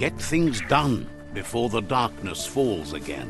Get things done before the darkness falls again.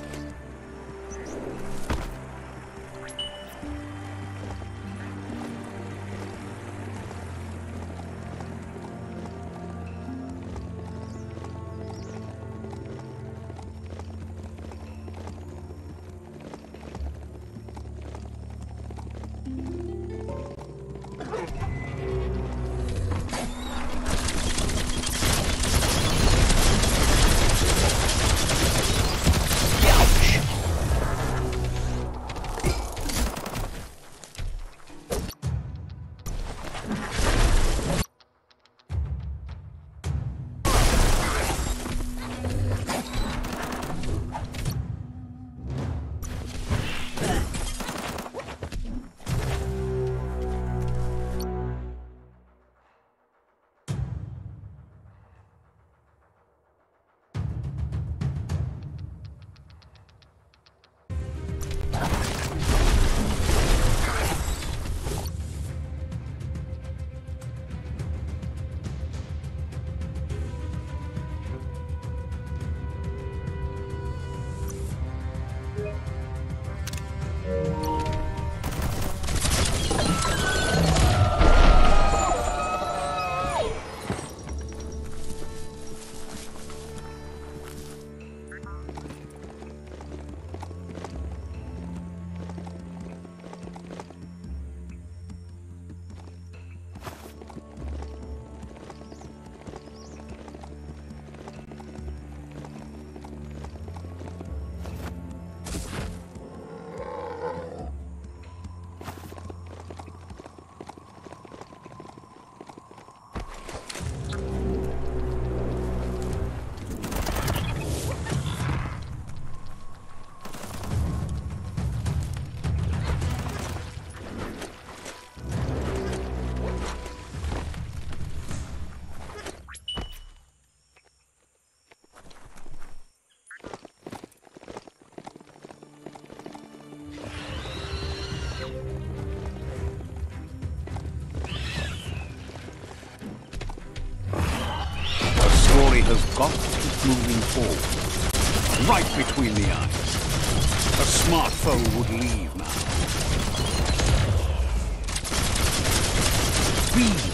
Has got to keep moving forward, right between the eyes. A smart foe would leave now. Speed!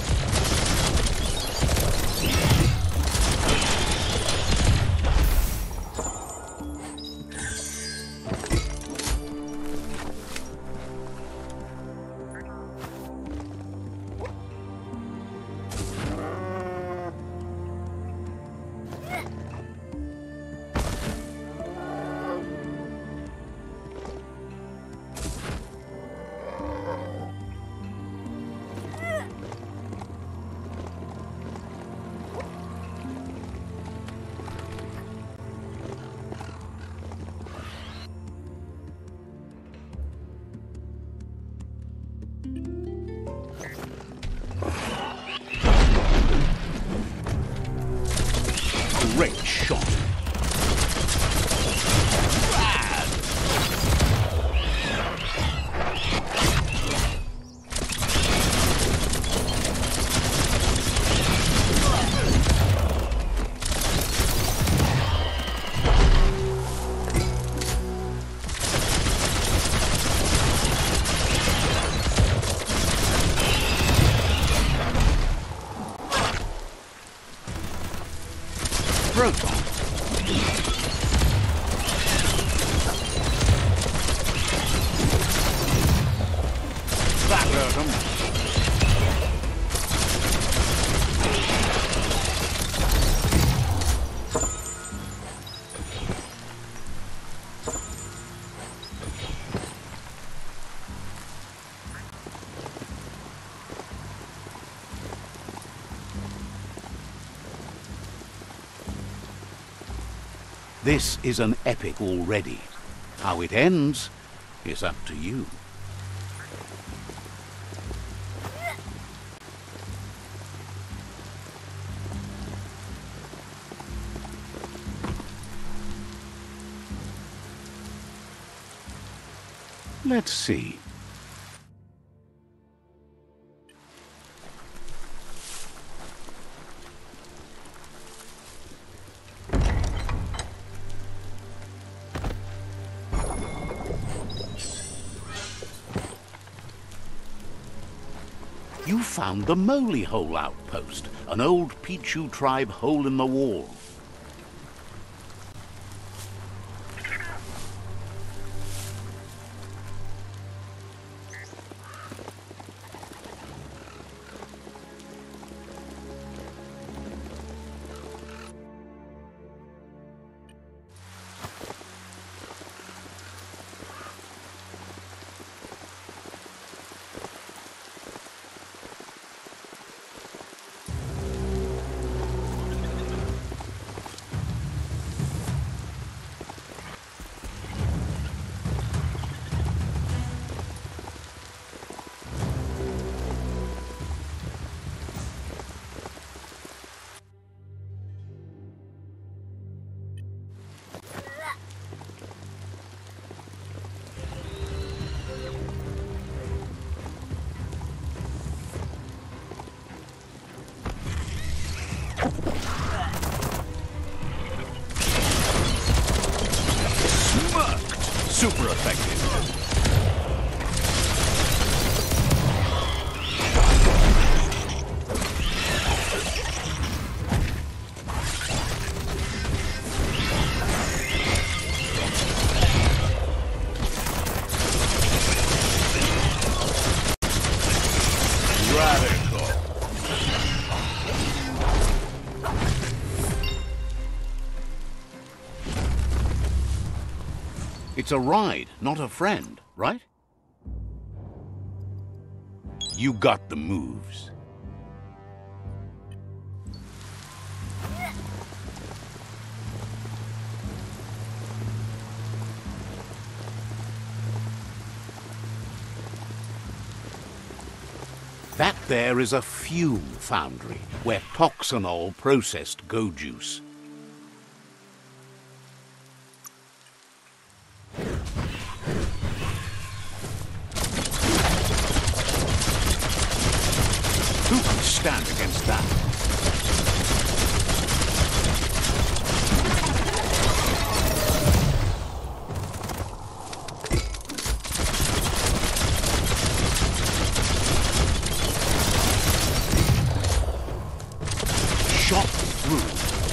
Great shot. Proton. That hurt him. This is an epic already. How it ends is up to you. Let's see. found the Moly Hole outpost, an old Pichu tribe hole in the wall. Super effective. Radical. It's a ride, not a friend, right? You got the moves. That there is a fume foundry, where toxanol processed go juice. Who can stand against that? Shot through.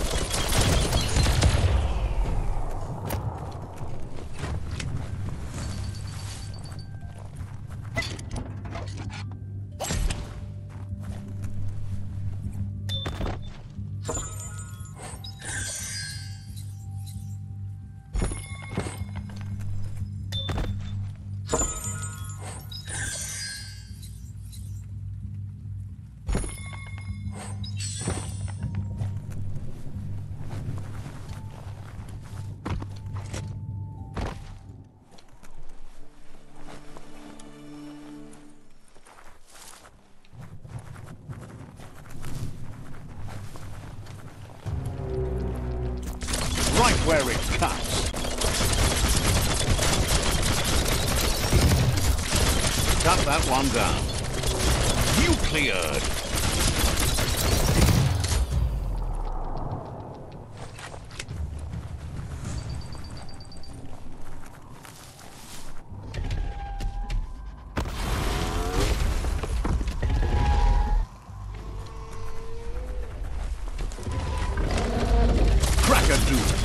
Right where it cuts. Cut that one down. You cleared. Crack-a-doodle.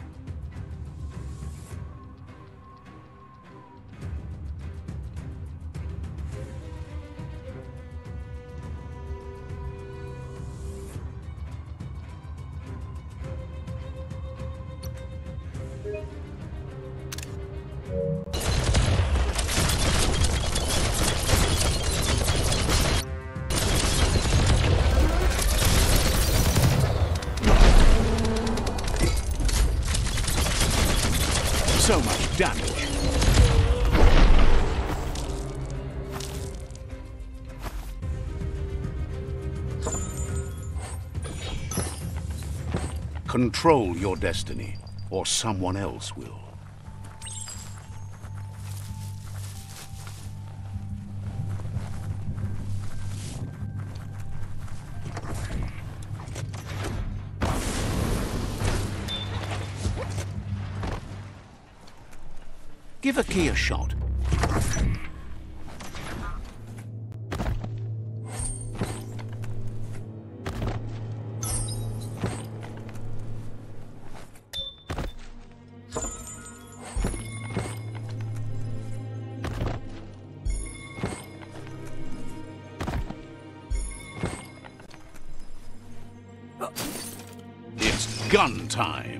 So much damage. Control your destiny, or someone else will. Give a key a shot. gun time.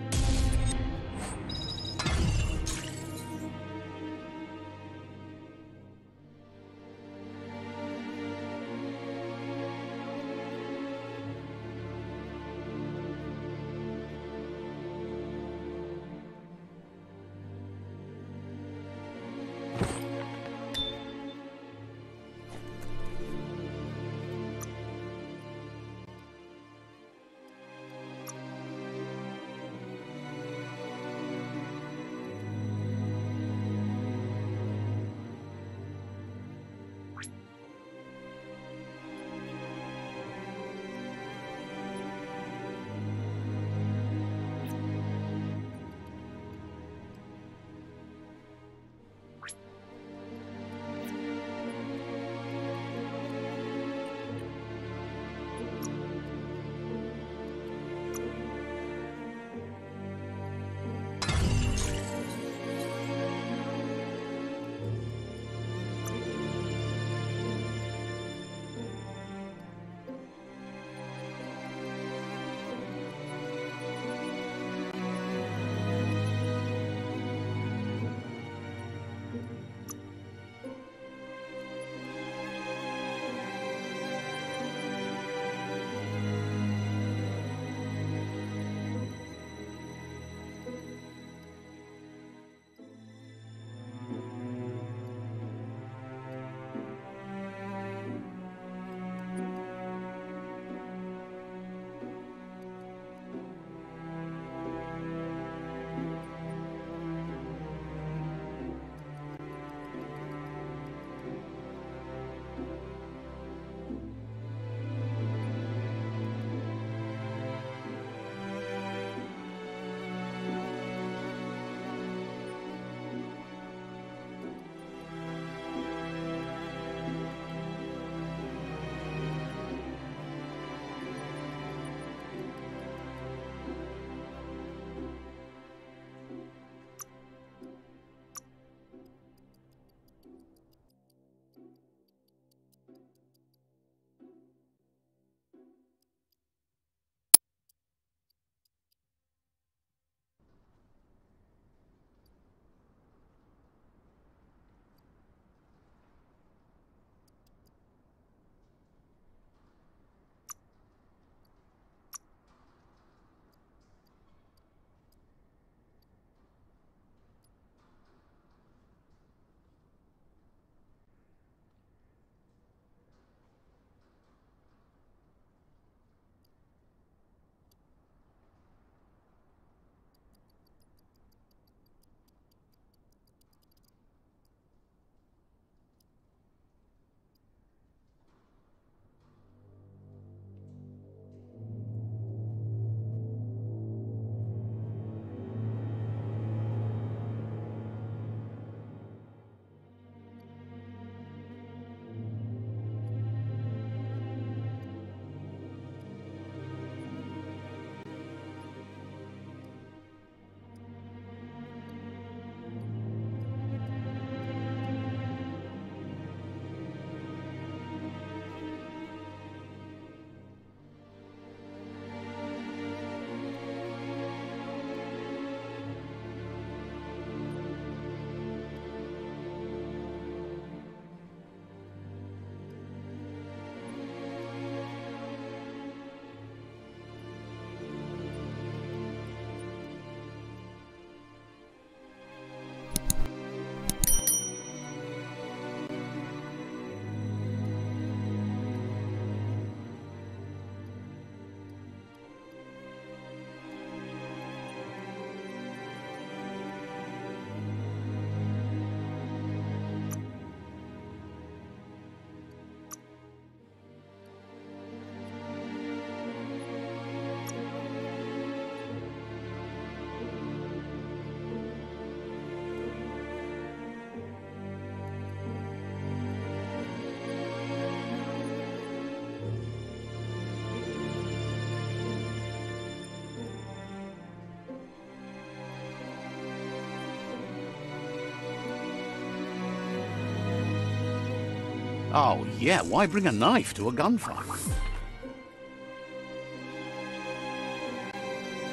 Oh, yeah, why bring a knife to a gunfight?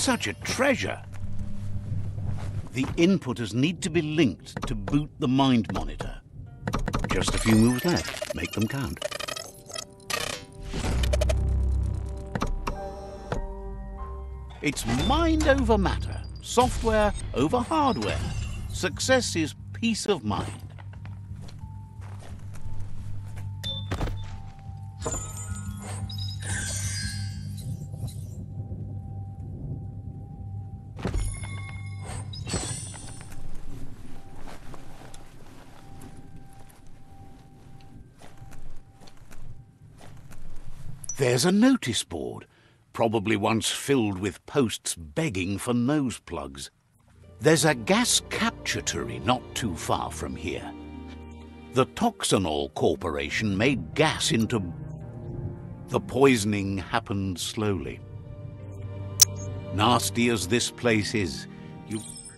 Such a treasure. The inputters need to be linked to boot the mind monitor. Just a few moves left. Make them count. It's mind over matter, software over hardware. Success is peace of mind. There's a notice board, probably once filled with posts begging for nose plugs. There's a gas capture turret not too far from here. The Toxanol Corporation made gas into... The poisoning happened slowly. Nasty as this place is, you...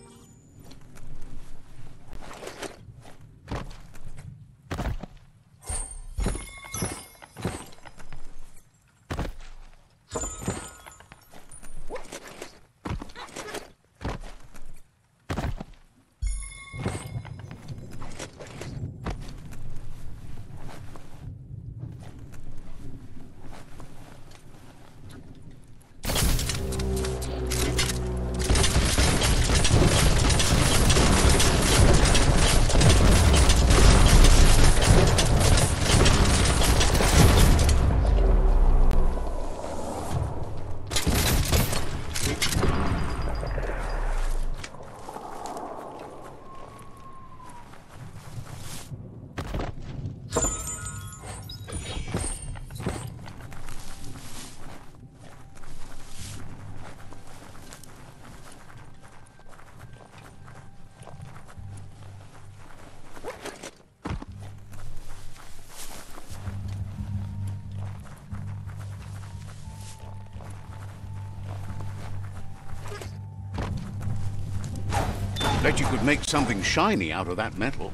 Bet you could make something shiny out of that metal.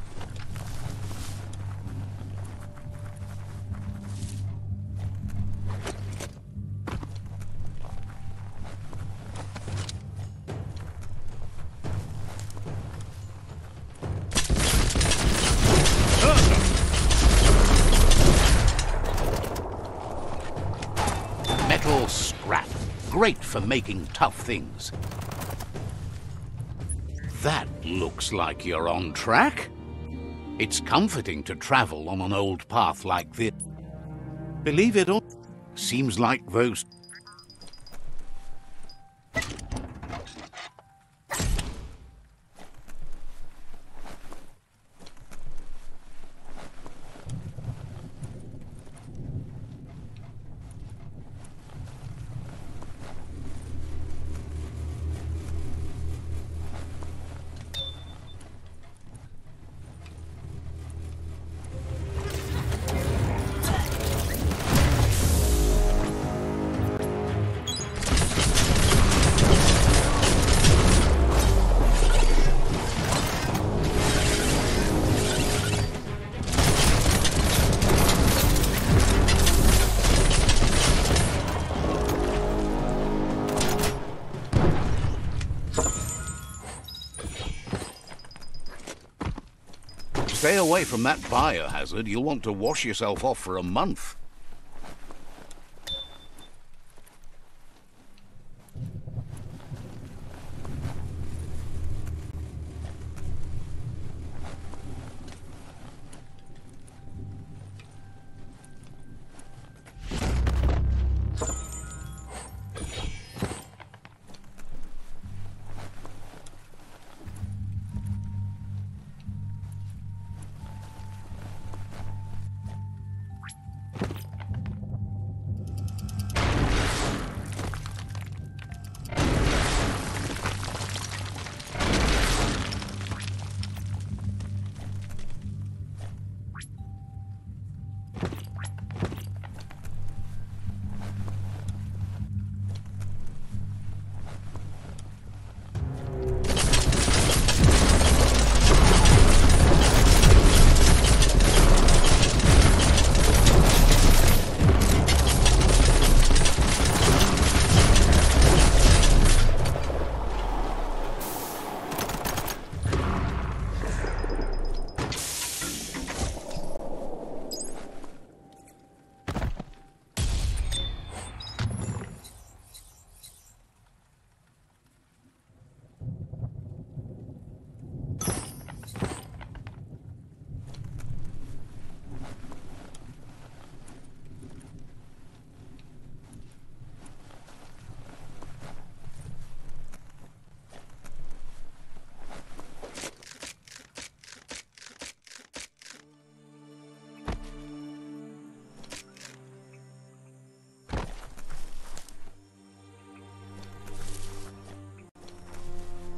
Metal scrap. Great for making tough things. That looks like you're on track. It's comforting to travel on an old path like this. Believe it or not, seems like those... Stay away from that biohazard. You'll want to wash yourself off for a month.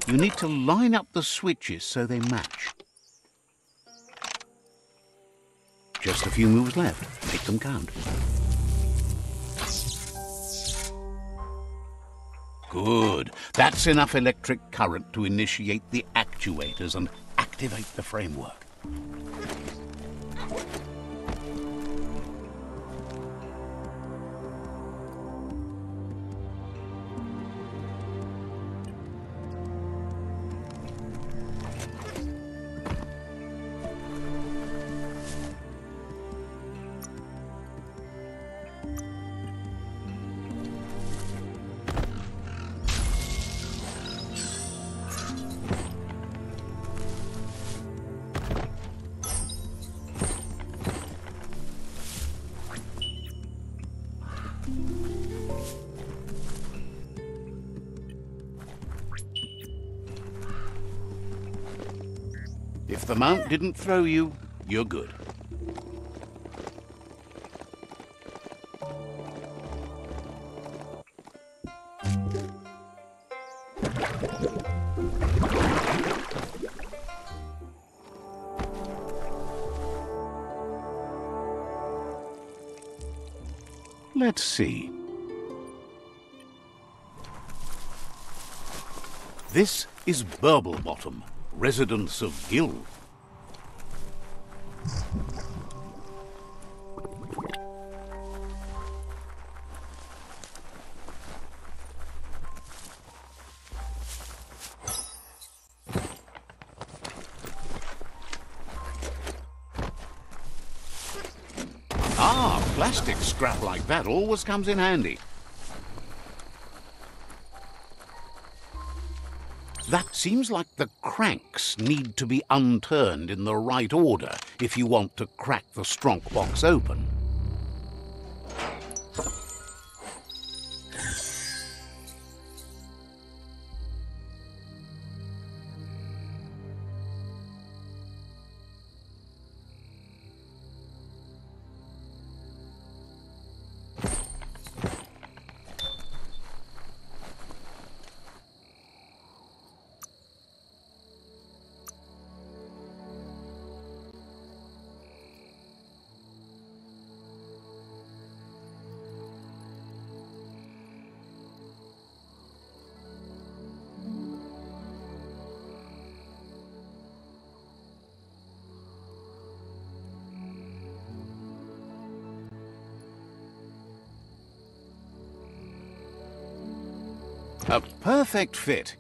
You need to line up the switches so they match. Just a few moves left. Make them count. Good. That's enough electric current to initiate the actuators and activate the framework. If the mount didn't throw you, you're good. Let's see. This is Burblebottom, residence of Gil. Ah, plastic scrap like that always comes in handy. That seems like the cranks need to be unturned in the right order if you want to crack the Stronk box open. A perfect fit.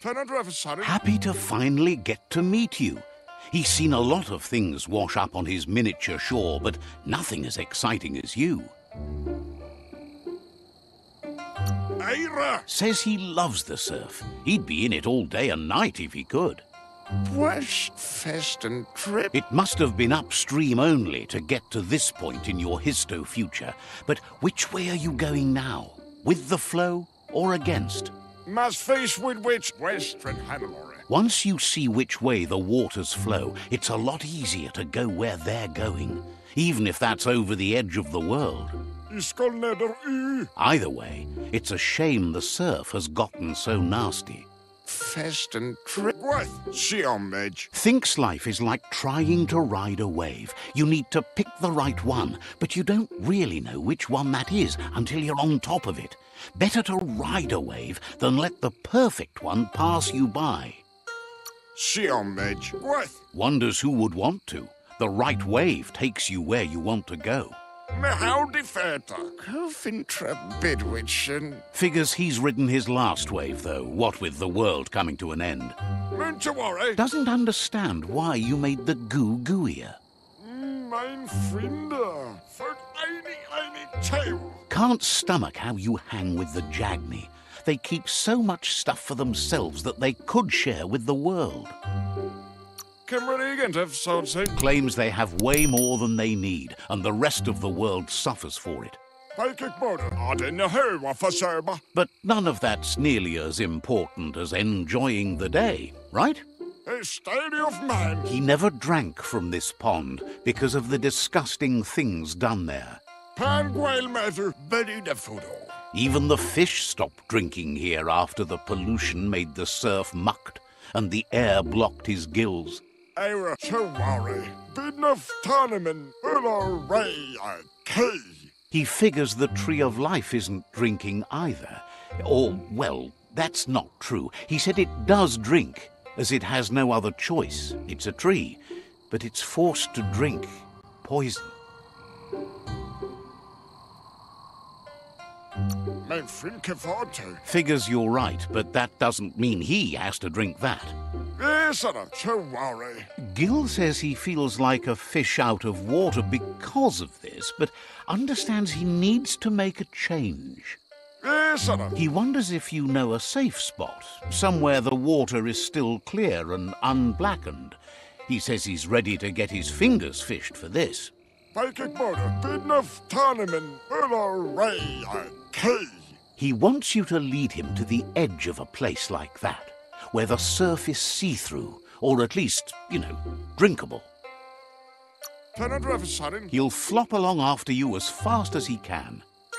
Happy to finally get to meet you. He's seen a lot of things wash up on his miniature shore, but nothing as exciting as you. Says he loves the surf. He'd be in it all day and night if he could. Fest and trip. It must have been upstream only to get to this point in your histo-future. But which way are you going now? With the flow or against? Must face with which western Hannelore. Once you see which way the waters flow, it's a lot easier to go where they're going, even if that's over the edge of the world. Either way, it's a shame the surf has gotten so nasty. Fest and trip. Thinks life is like trying to ride a wave. You need to pick the right one, but you don't really know which one that is until you're on top of it. Better to ride a wave than let the perfect one pass you by. Wonders who would want to. The right wave takes you where you want to go. Figures he's ridden his last wave, though, what with the world coming to an end. Doesn't understand why you made the goo gooier. Can't stomach how you hang with the Jagni. They keep so much stuff for themselves that they could share with the world. Claims they have way more than they need, and the rest of the world suffers for it. But none of that's nearly as important as enjoying the day, right? He never drank from this pond because of the disgusting things done there. Even the fish stopped drinking here after the pollution made the surf mucked and the air blocked his gills. He figures the Tree of Life isn't drinking either. Or, well, that's not true. He said it does drink, as it has no other choice. It's a tree, but it's forced to drink poison. Figures you're right, but that doesn't mean he has to drink that. Gil says he feels like a fish out of water because of this, but understands he needs to make a change. He wonders if you know a safe spot, somewhere the water is still clear and unblackened. He says he's ready to get his fingers fished for this. He wants you to lead him to the edge of a place like that, where the surf is see-through, or at least, drinkable. He'll flop along after you as fast as he can.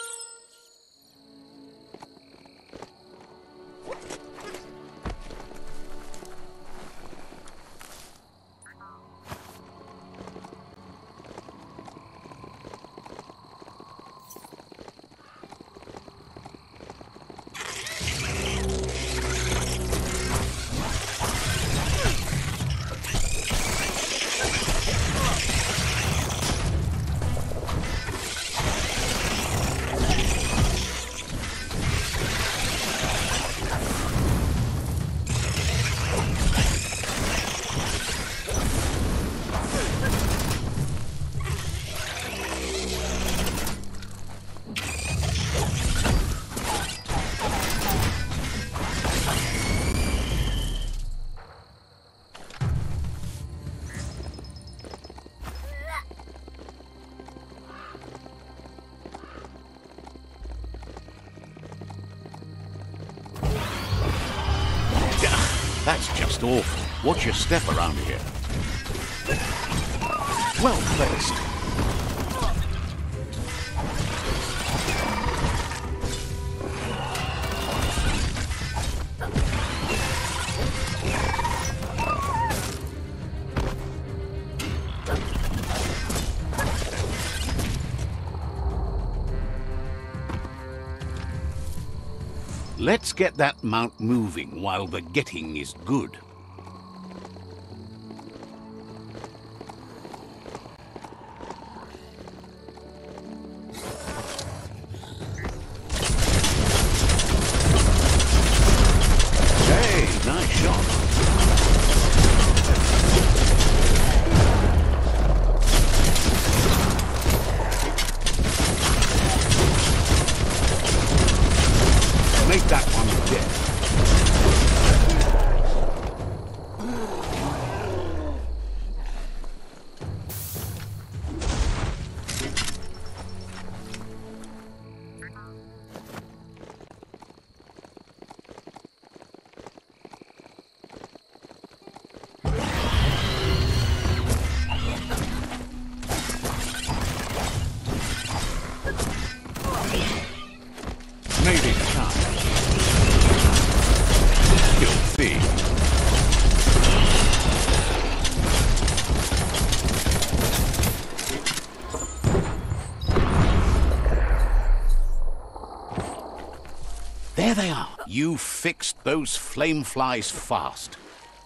That's just awful. Watch your step around here. Well placed. Let's get that mount moving while the getting is good. Hey, nice. There they are. You fixed those flame flies fast.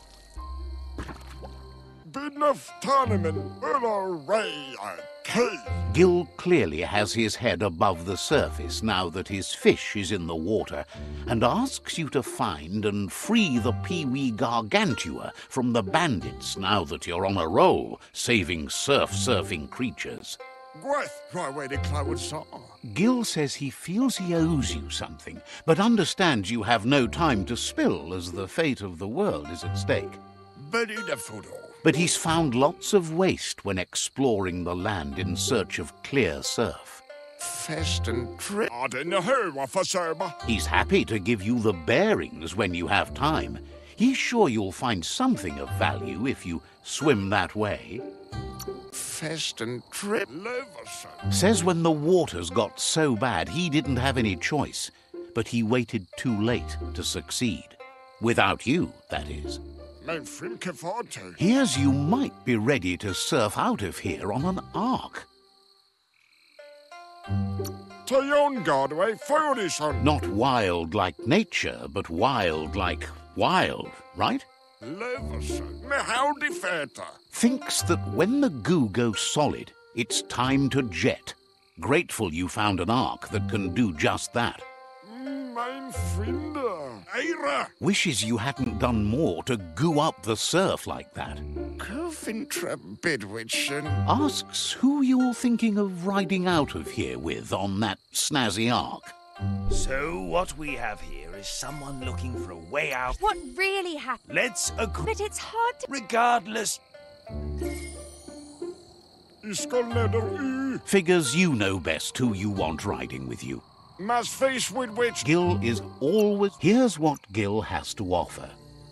Enough tournament, array, cave. Gil clearly has his head above the surface now that his fish is in the water, and asks you to find and free the Peewee Gargantua from the bandits now that you're on a roll, saving surfing creatures. Gwyth, right way to cloud saw. Gil says he feels he owes you something, but understands you have no time to spill as the fate of the world is at stake. Very the photo. But he's found lots of waste when exploring the land in search of clear surf. Fest and trip. I didn't know what for serba. He's happy to give you the bearings when you have time. He's sure you'll find something of value if you swim that way. Fest and trip. Says when the waters got so bad he didn't have any choice, but he waited too late to succeed. Without you, that is. Here's you might be ready to surf out of here on an ark. Not wild like nature, but wild like wild, right? Thinks that when the goo goes solid, it's time to jet. Grateful you found an ark that can do just that. Wishes you hadn't done more to goo up the surf like that. Asks who you're thinking of riding out of here with on that snazzy ark. So what we have here is someone looking for a way out. What really happened? Let's agree. But it's hard to... Regardless. Figures you know best who you want riding with you. Must face with which... Gil is always... Here's what Gil has to offer.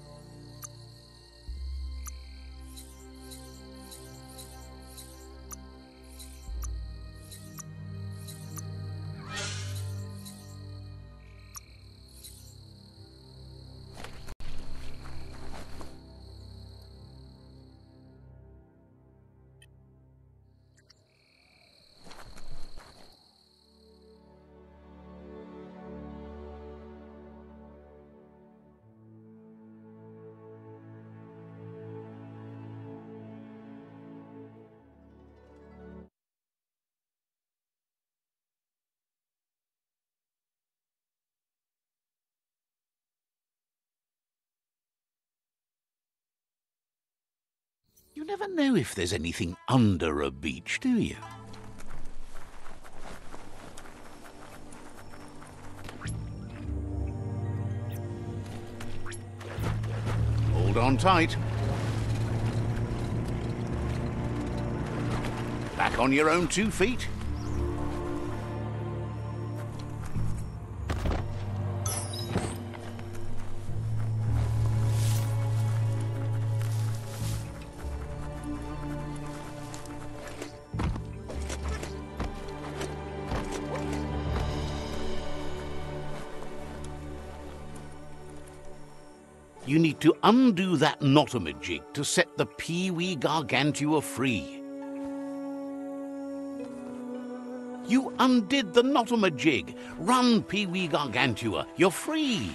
You never know if there's anything under a beach, do you? Hold on tight. Back on your own 2 feet. You need to undo that knot-a-majig to set the Peewee Gargantua free. You undid the knot-a-majig. Run, Peewee Gargantua. You're free.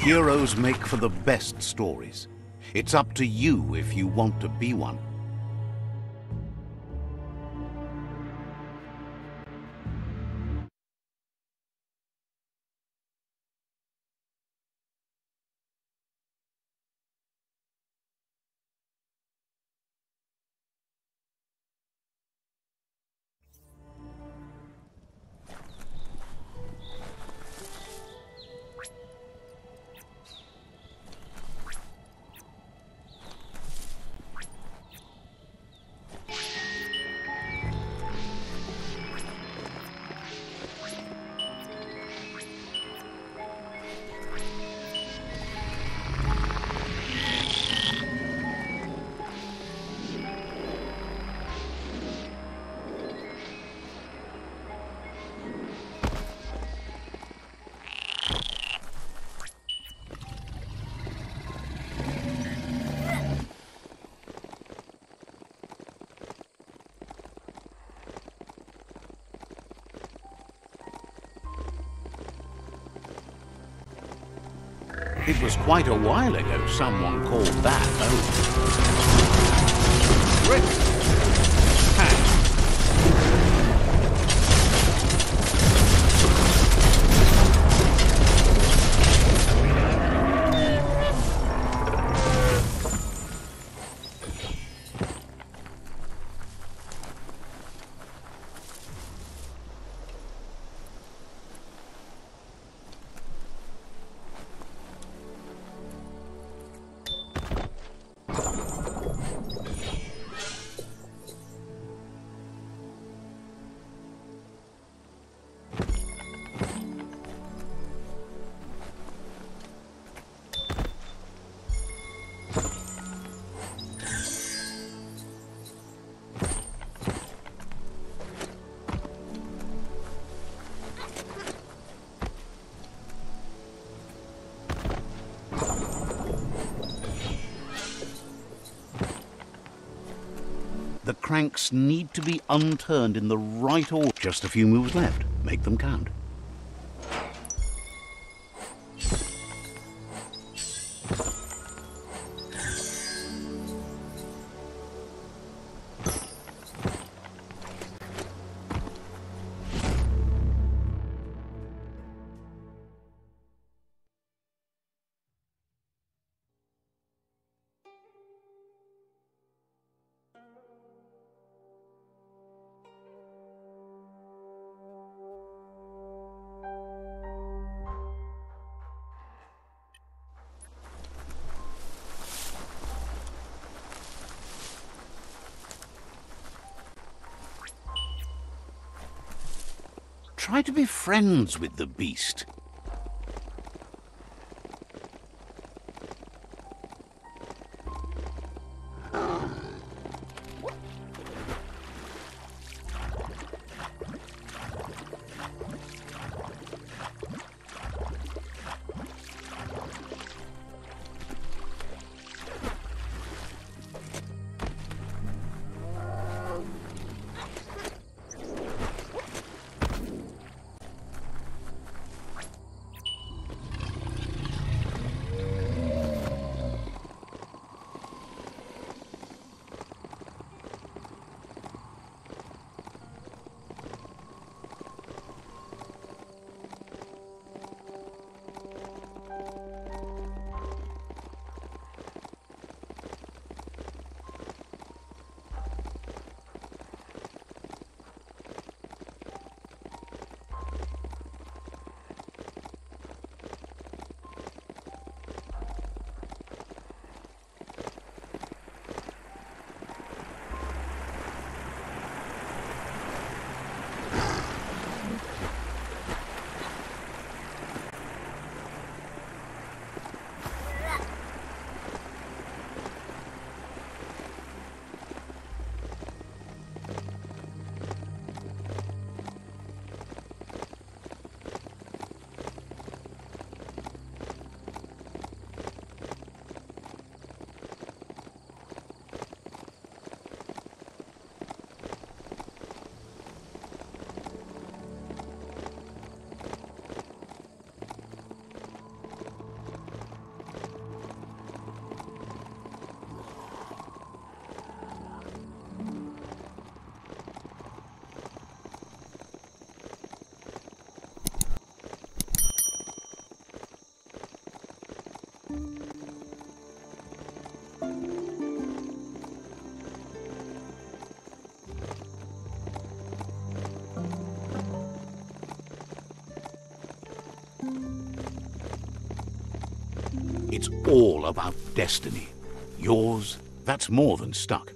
Heroes make for the best stories. It's up to you if you want to be one. It was quite a while ago someone called that home. Rick! The cranks need to be unturned in the right order. Just a few moves left. Make them count. Try to be friends with the beast. It's all about destiny. Yours, that's more than stuck.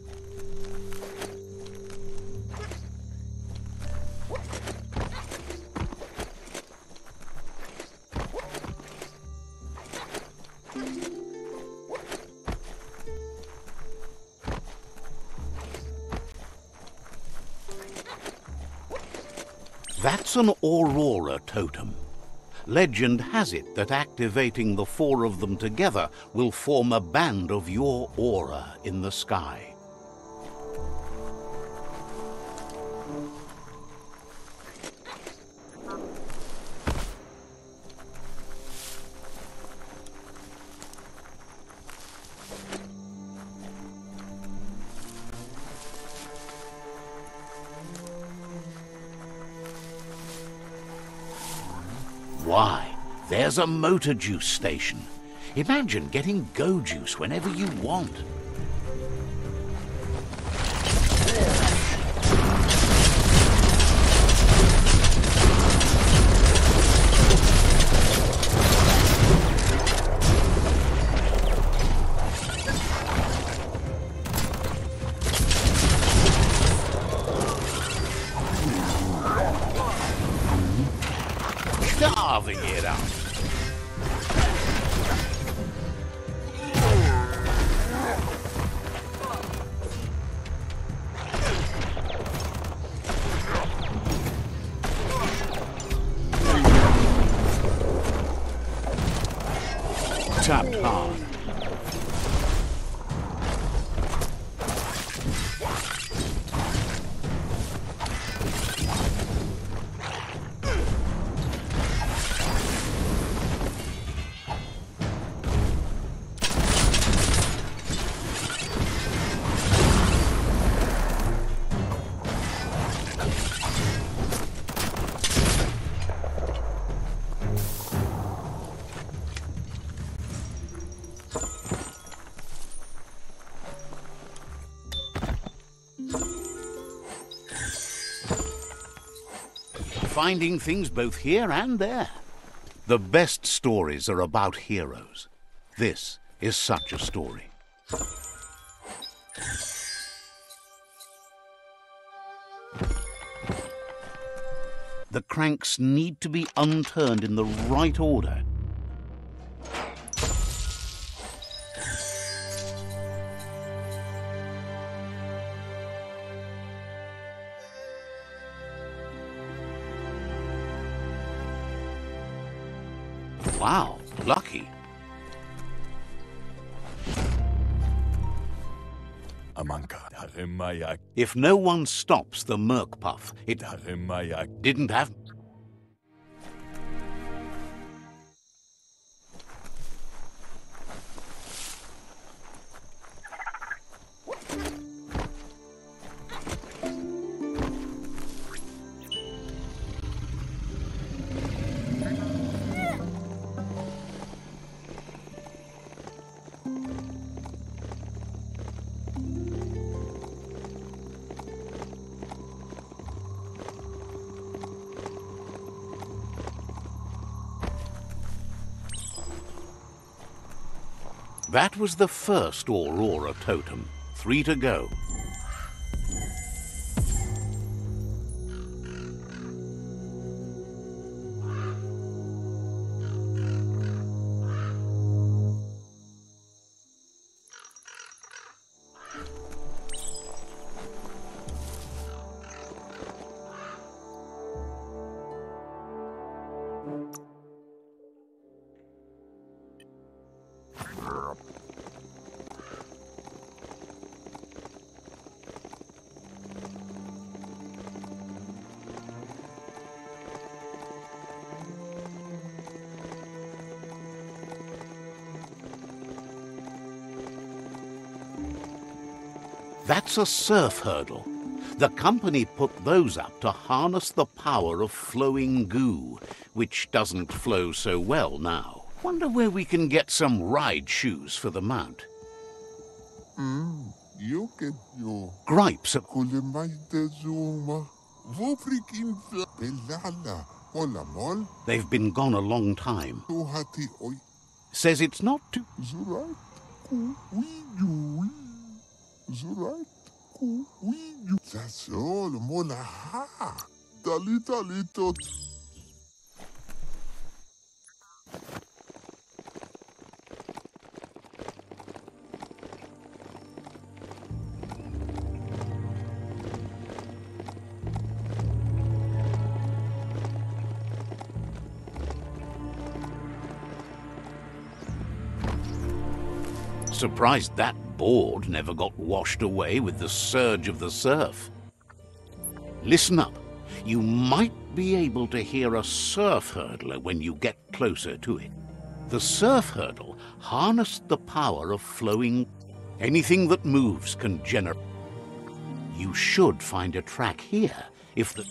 That's an Aurora totem. Legend has it that activating the 4 of them together will form a band of your aura in the sky. Why, there's a motor juice station. Imagine getting go juice whenever you want. Carving it up. Tapped hard. Finding things both here and there. The best stories are about heroes. This is such a story. The cranks need to be unturned in the right order. Wow, lucky. If no one stops the Merc Puff, it didn't have... That was the first Aurora totem. 3 to go. That's a surf hurdle. The company put those up to harness the power of flowing goo, which doesn't flow so well now. Wonder where we can get some ride shoes for the mount. Gripes are... They've been gone a long time. Says it's not too... That's all, Mona. Ha! Dalita lito. Surprised that board never got washed away with the surge of the surf. Listen up. You might be able to hear a surf hurdler when you get closer to it. The surf hurdle harnessed the power of flowing. Anything that moves can generate. You should find a track here if the...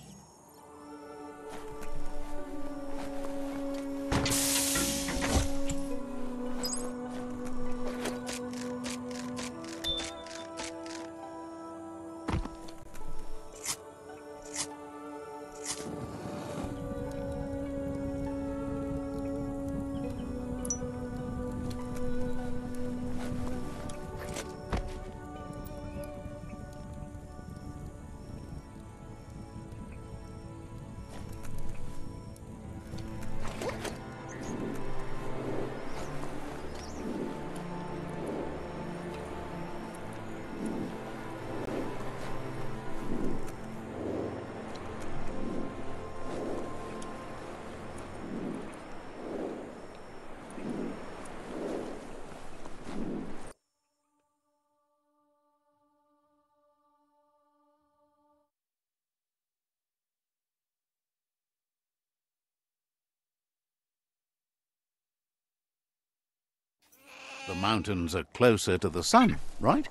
The mountains are closer to the sun, right?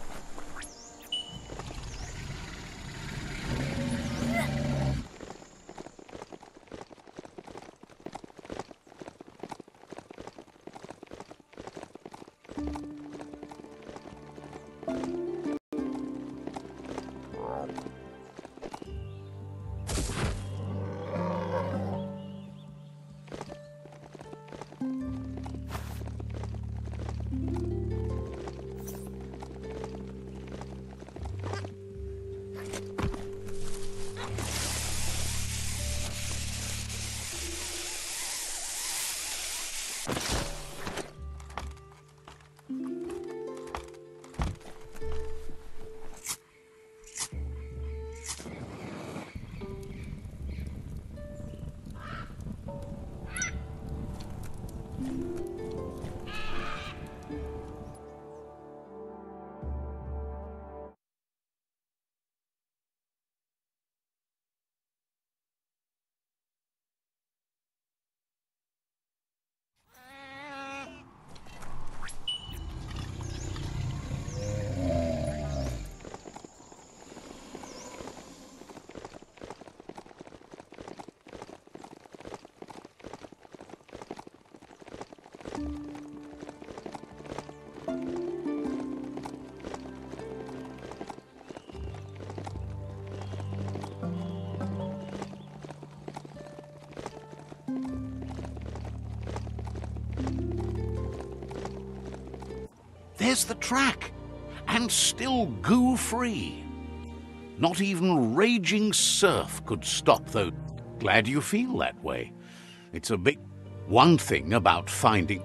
There's the track, and still goo-free. Not even raging surf could stop those. Glad you feel that way. It's a big... One thing about finding...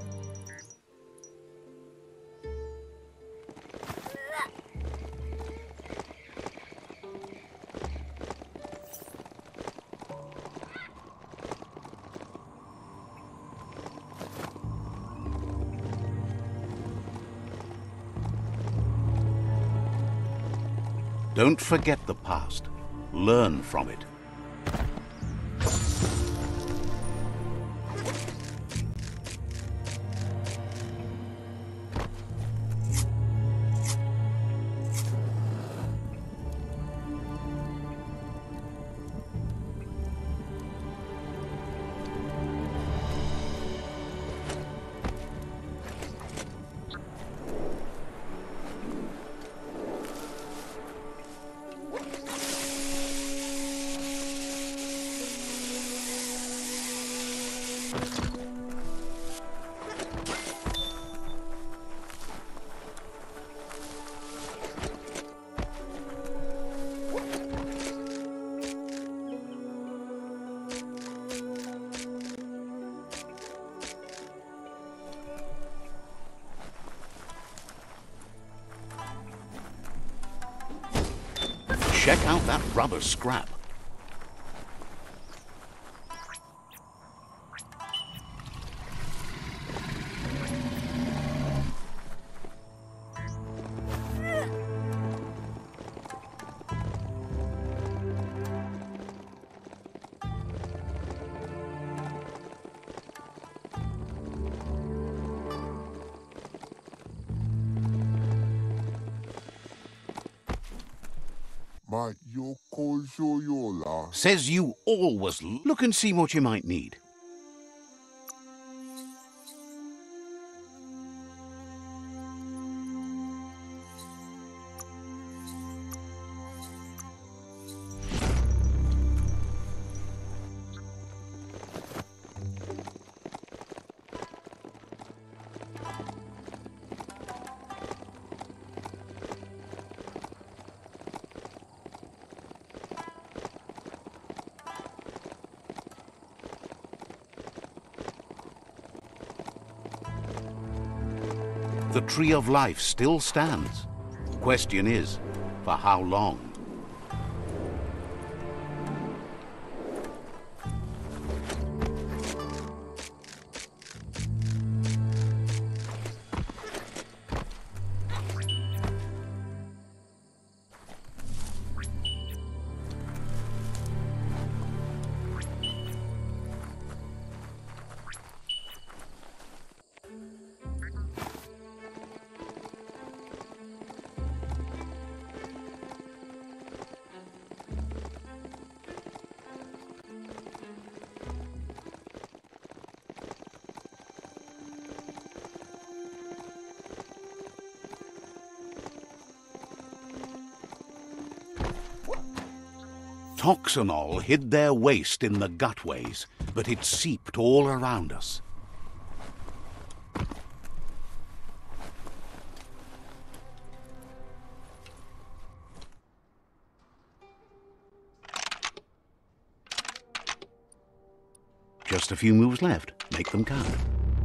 Don't forget the past. Learn from it. Check out that rubber scrap. Says you always look and see what you might need. The Tree of Life still stands. Question is, for how long? Toxanol hid their waste in the gutways, but it seeped all around us. Just a few moves left. Make them count.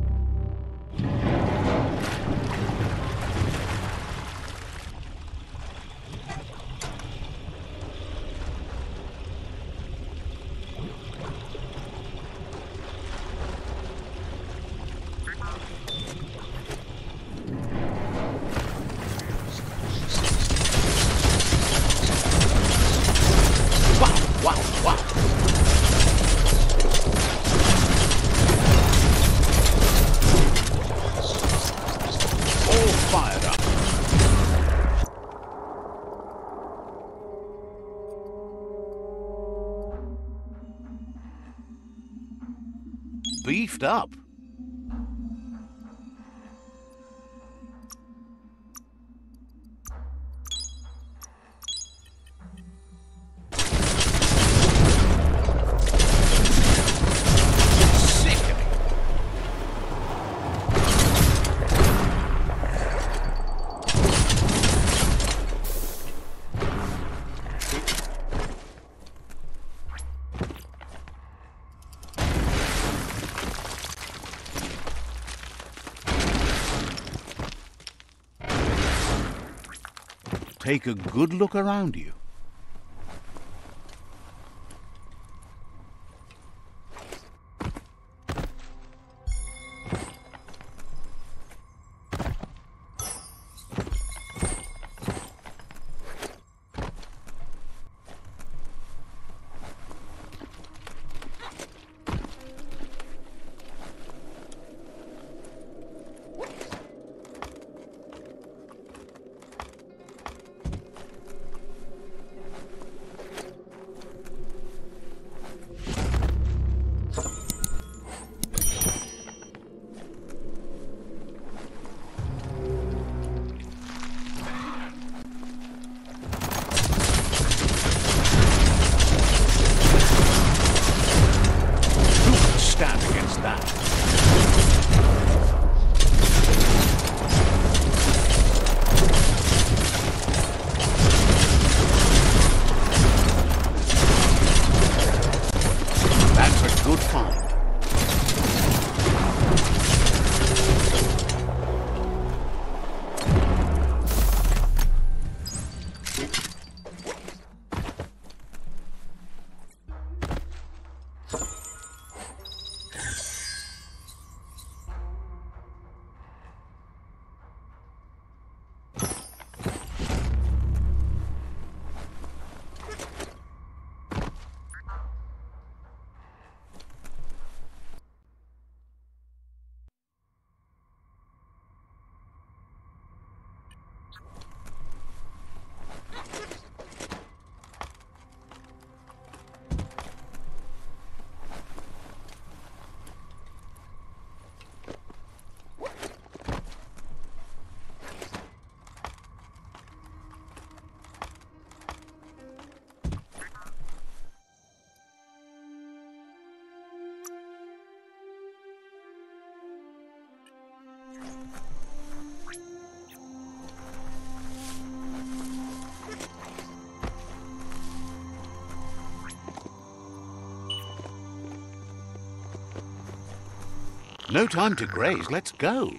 Beefed up. Take a good look around you. No time to graze, let's go.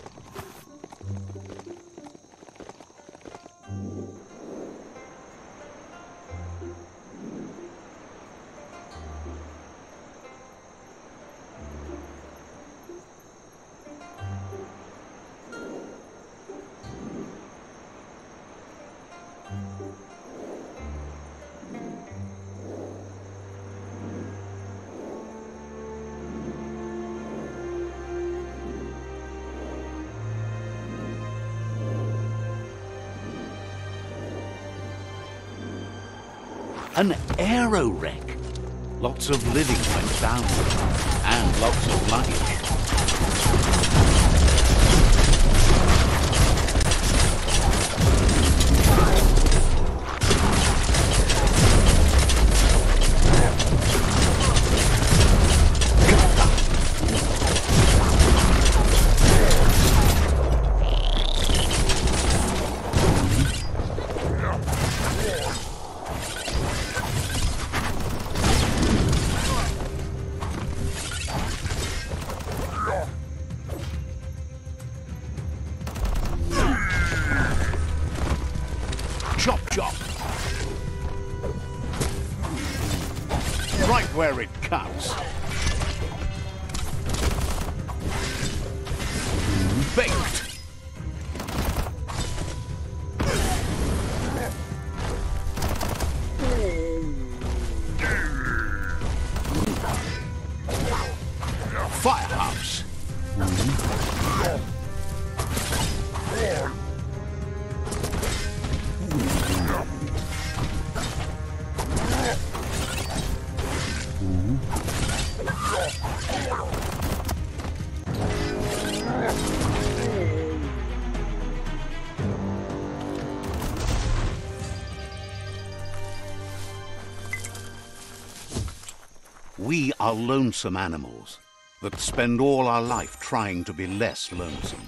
An aero wreck. Lots of living went down with it, and lots of luggage. Chop, chop. Right where it cuts. Baked. Firehouse. We are lonesome animals that spend all our life trying to be less lonesome.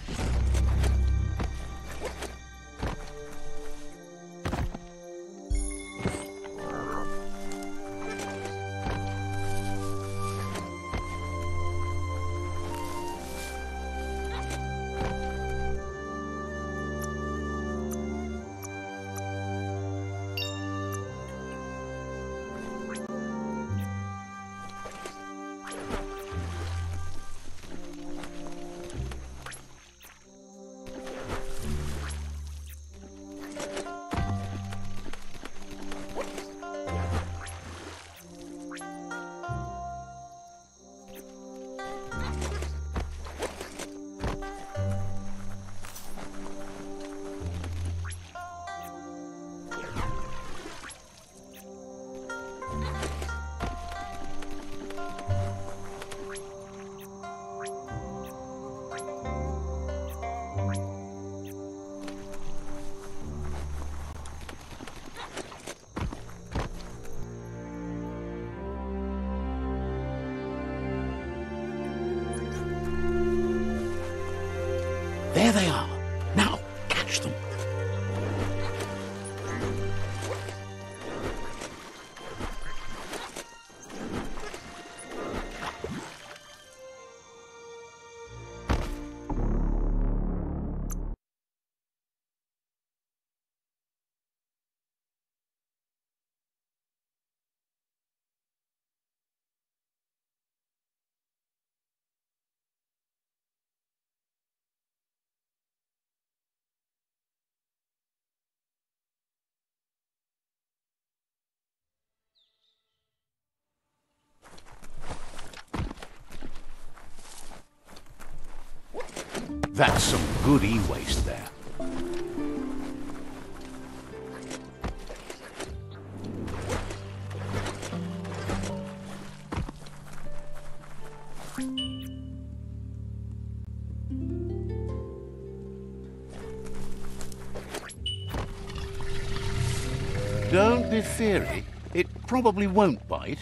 There they are. Now, catch them. That's some good e-waste there. Don't be feary. It probably won't bite.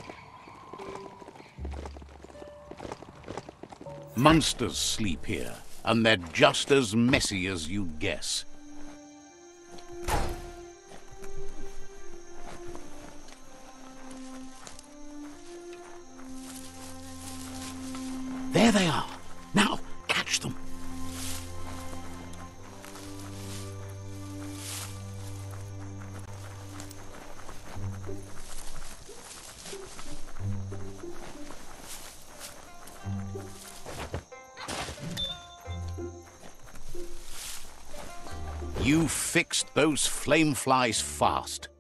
Monsters sleep here. and they're just as messy as you'd guess. There they are. Now, catch them. You fixed those flame flies fast.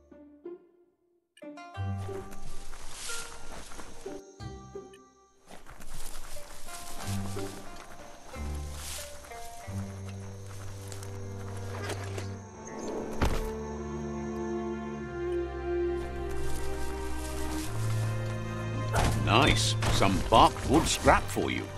Nice. Some barked wood scrap for you.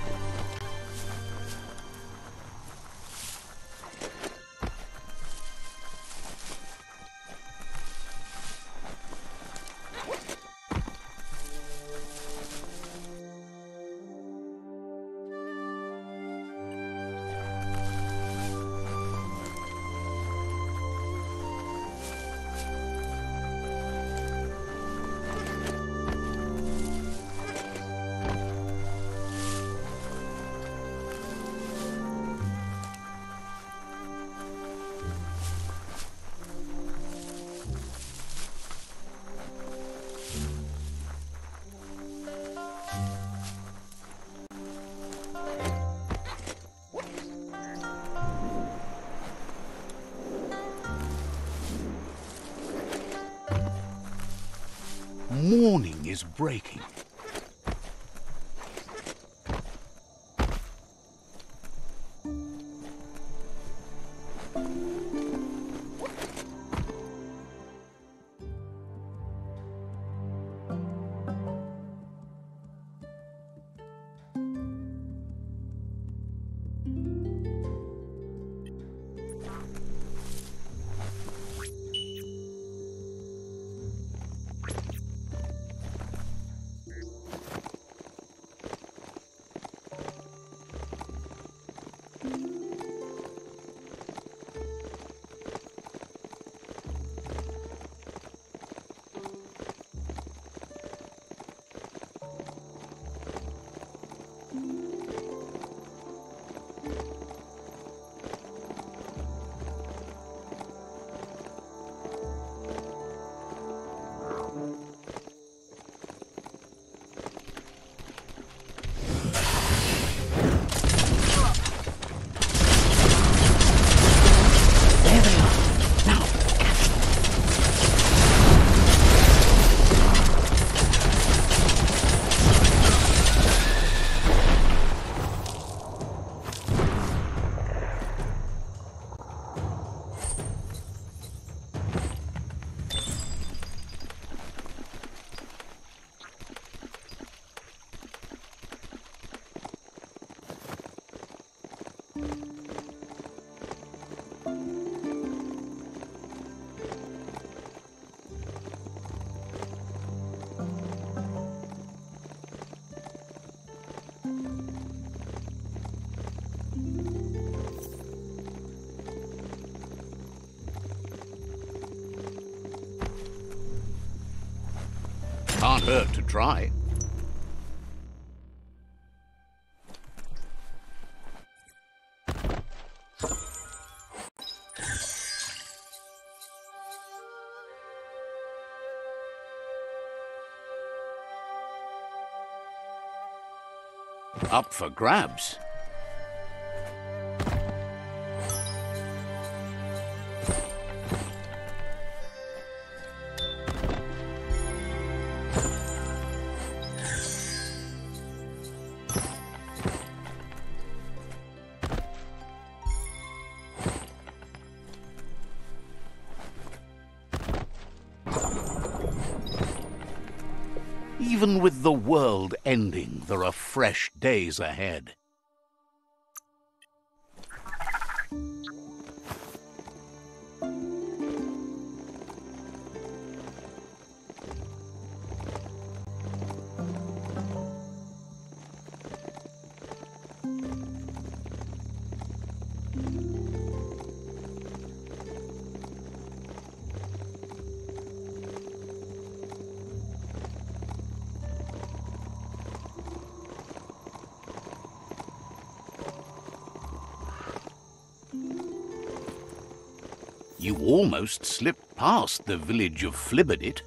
Morning is breaking. Can't hurt to try. Up for grabs. Even with the world ending, there are fresh days ahead. You almost slipped past the village of Flibberdit.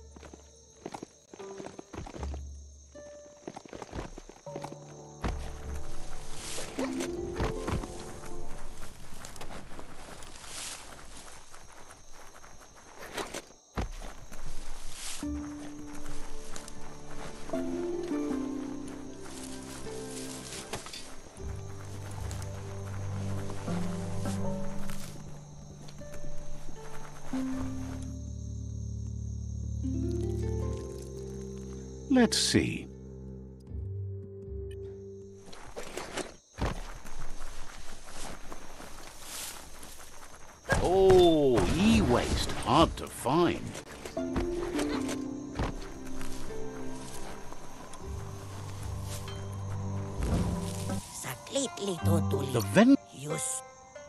Let's see. Oh, e-waste, hard to find. Saglit lito tuli. The ven... Yus.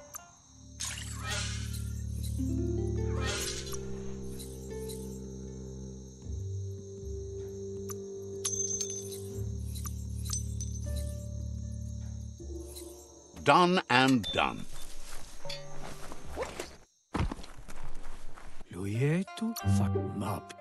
Done and done. Luietu fatmap.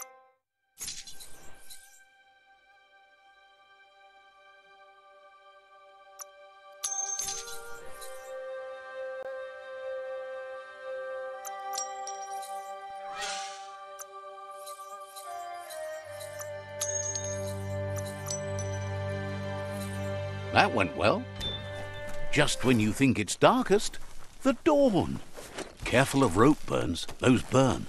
That went well. Just when you think it's darkest, the dawn. Careful of rope burns, those burn.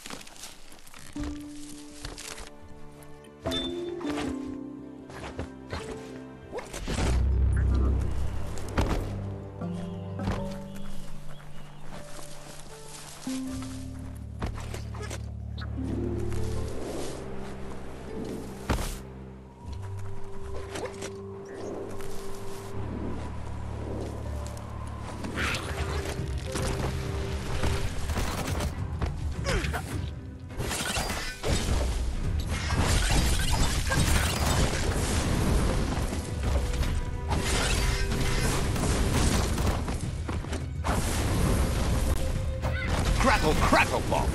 Crackle, crackle, pop!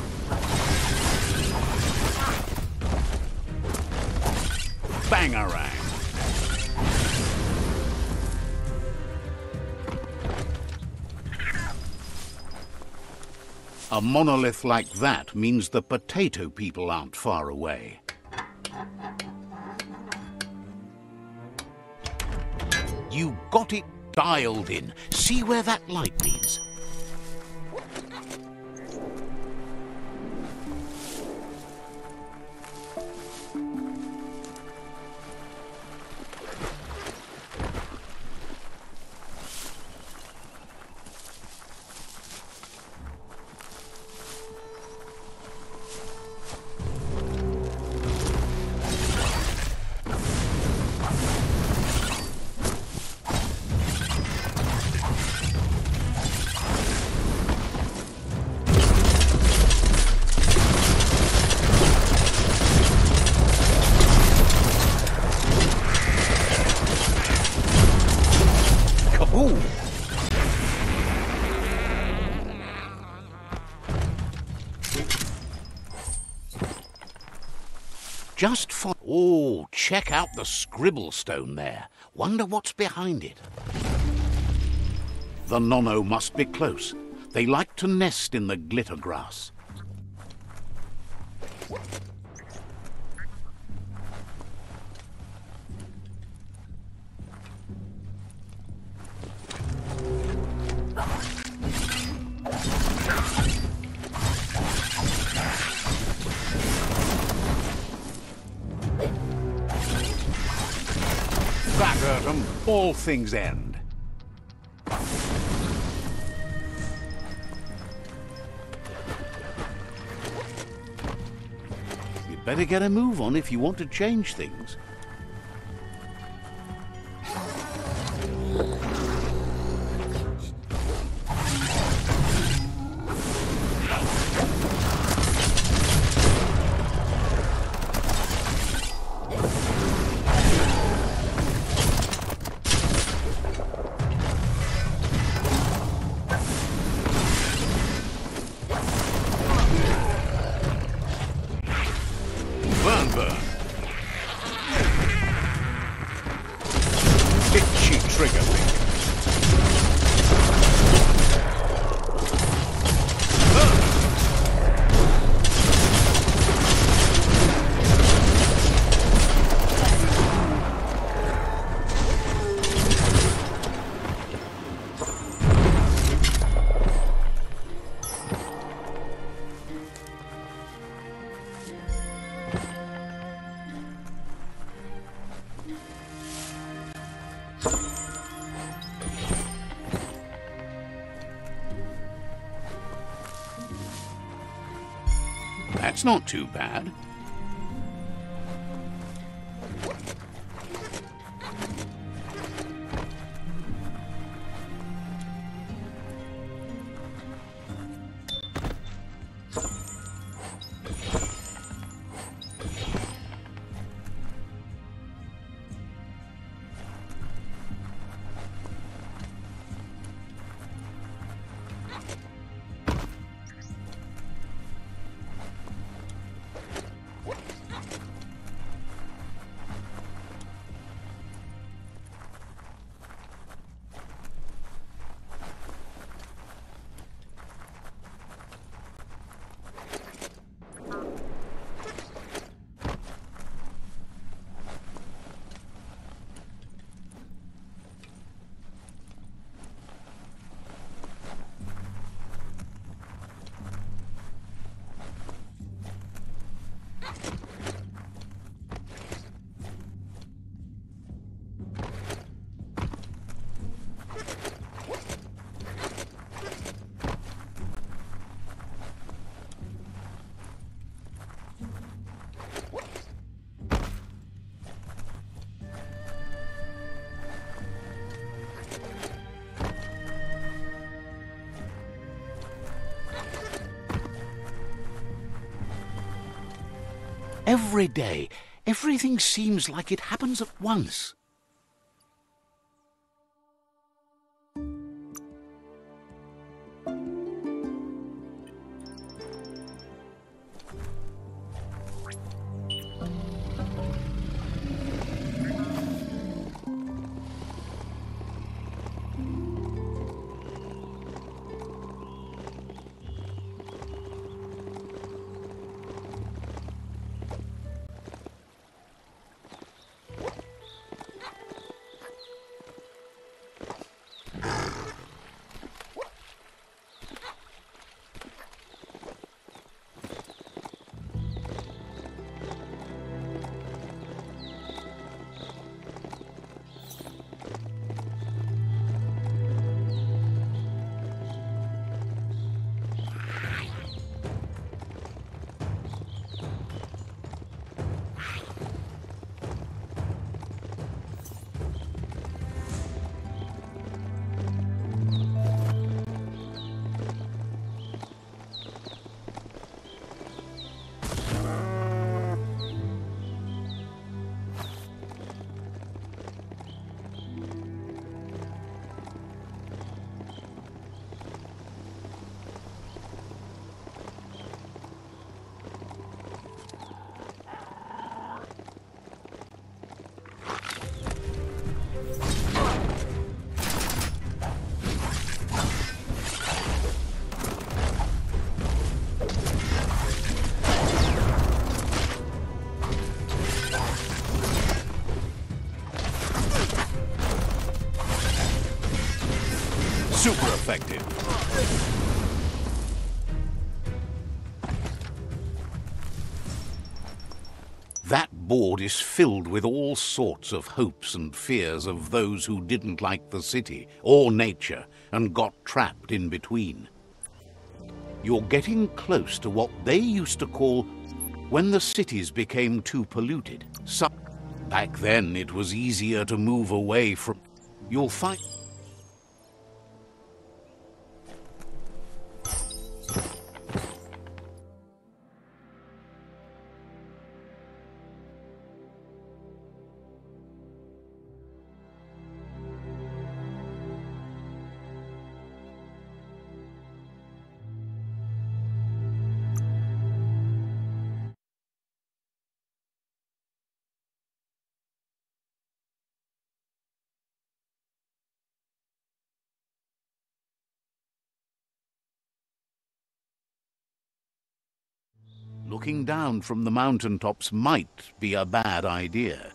Bangarang! A monolith like that means the potato people aren't far away. You got it dialed in. See where that light leads? Kaboom! Just for... Oh, check out the scribble stone there. Wonder what's behind it. The nonno must be close. They like to nest in the glitter grass. That hurt 'em. All things end. You'd better get a move on if you want to change things. trigger finger. That's not too bad. Every day, everything seems like it happens at once. Super effective. That board is filled with all sorts of hopes and fears of those who didn't like the city or nature and got trapped in between. You're getting close to what they used to call when the cities became too polluted. Back then it was easier to move away from... You'll find... looking down from the mountaintops might be a bad idea.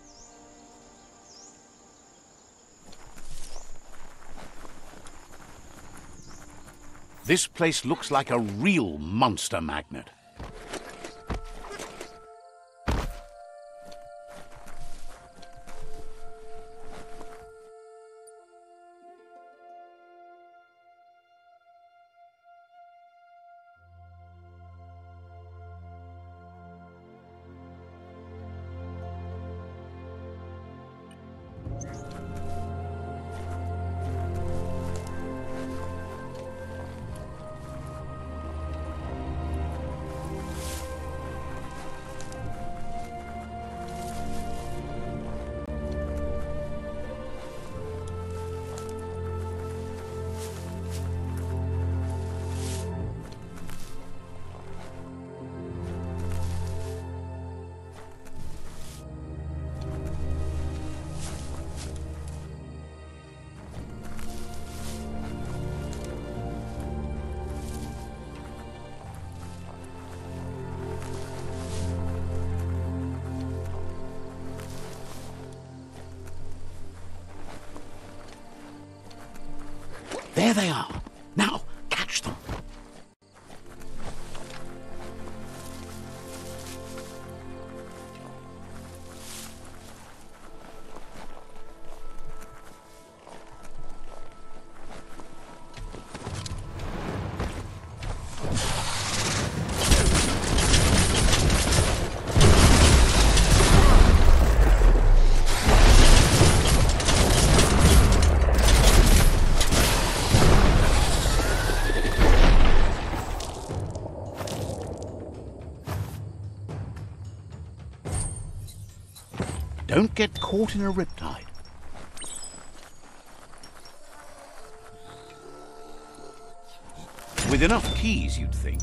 This place looks like a real monster magnet. There they are. Now, catch them. Don't get caught in a riptide. With enough keys, you'd think.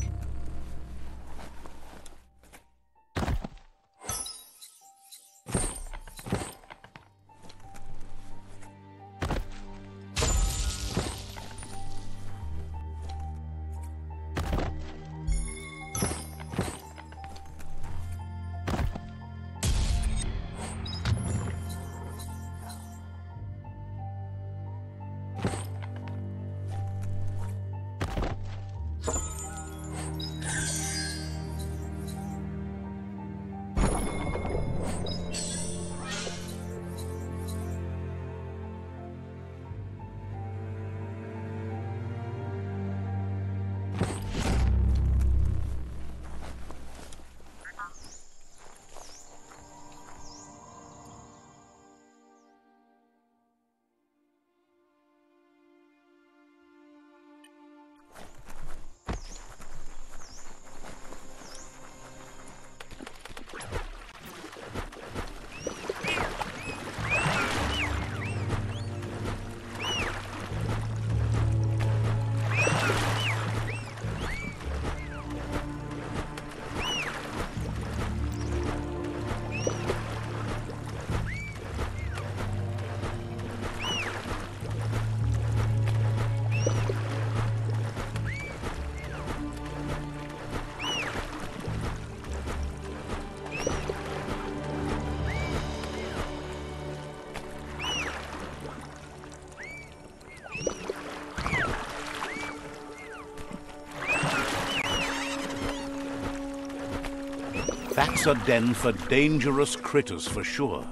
That's a den for dangerous critters for sure.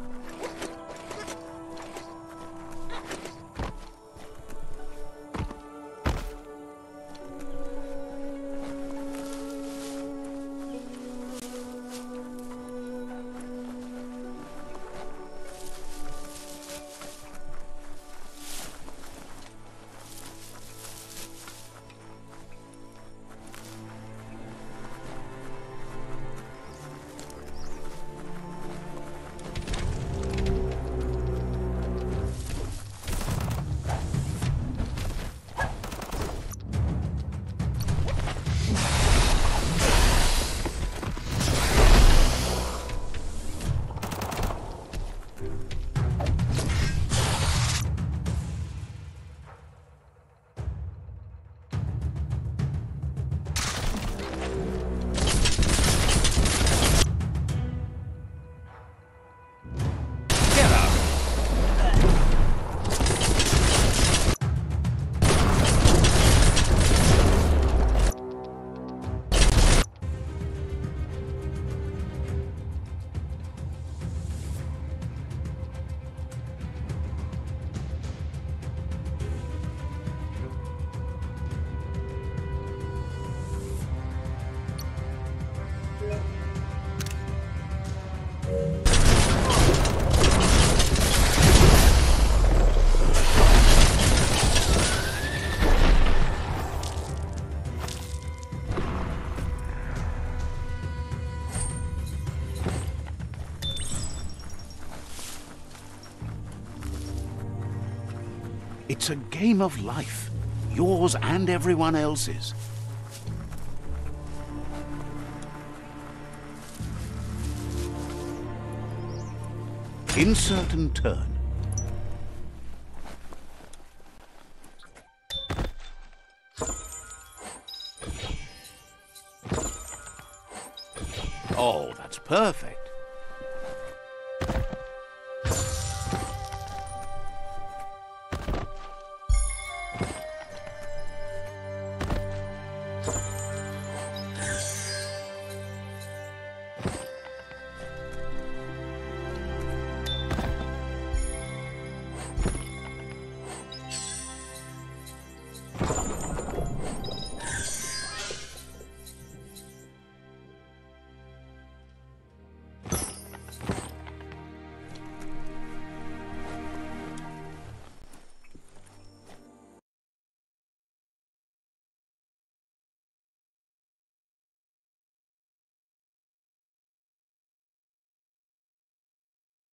It's a game of life, yours and everyone else's. Insert and turn. Oh, that's perfect.